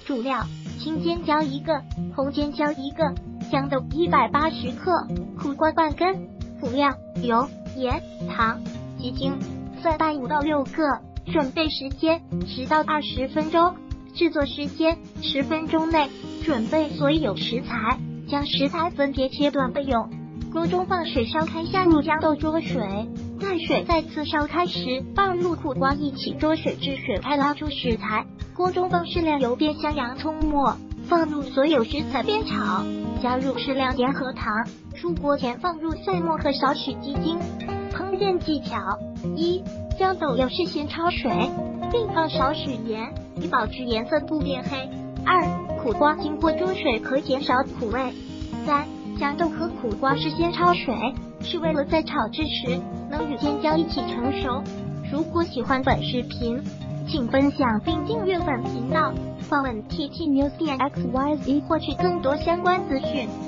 主料：青尖椒1个，红尖椒1个，豇豆180克，苦瓜半根。辅料：油、盐、糖、鸡精，蒜瓣5到6个。准备时间10到20分钟，制作时间10分钟内。准备所有食材，将食材分别切断备用。锅中放水烧开，下入豇豆焯水，待水再次烧开时，放入苦瓜一起焯水至水开，捞出食材。锅中放适量油，煸香洋葱末，放入所有食材煸炒，加入适量盐和糖。出锅前放入蒜末和少许鸡精。烹饪技巧：1. 将豆芽事先焯水，并放少许盐，以保持颜色不变黑。2. 苦瓜经过焯水可减少苦味。3. 豇豆和苦瓜事先焯水，是为了在炒制时能与尖椒一起成熟。如果喜欢本视频，请分享并订阅本频道，访问 TT News 点 XYZ 获取更多相关资讯。